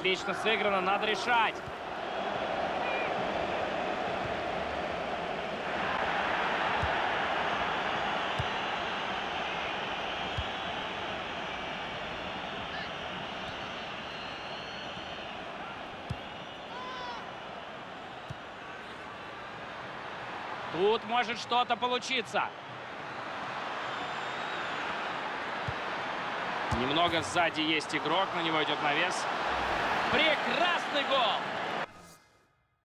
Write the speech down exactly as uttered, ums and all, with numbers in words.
Отлично сыграно, надо решать. Тут может что-то получиться. Немного сзади есть игрок, на него идет навес. Прекрасный гол!